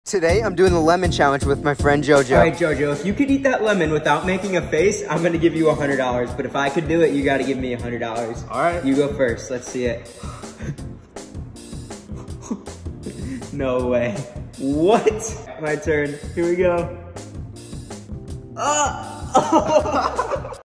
Today, I'm doing the lemon challenge with my friend Jojo. All right, Jojo, if you could eat that lemon without making a face, I'm gonna give you $100. But if I could do it, you gotta give me $100. All right. You go first, let's see it. No way. What? My turn, here we go.